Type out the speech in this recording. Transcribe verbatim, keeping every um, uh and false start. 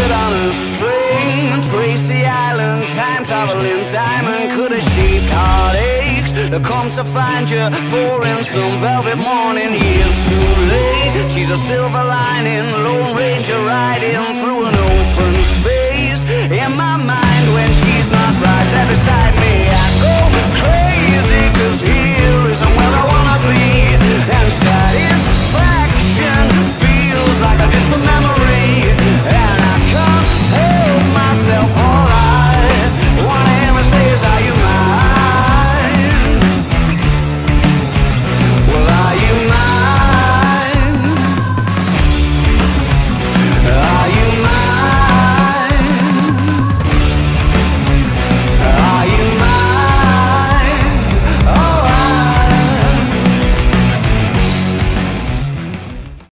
puppet on a string. Tracy Island, time traveling diamond. Could have shaped heartaches to come to find you for in some velvet morning. Years too late, she's a silver lining, Lone Ranger riding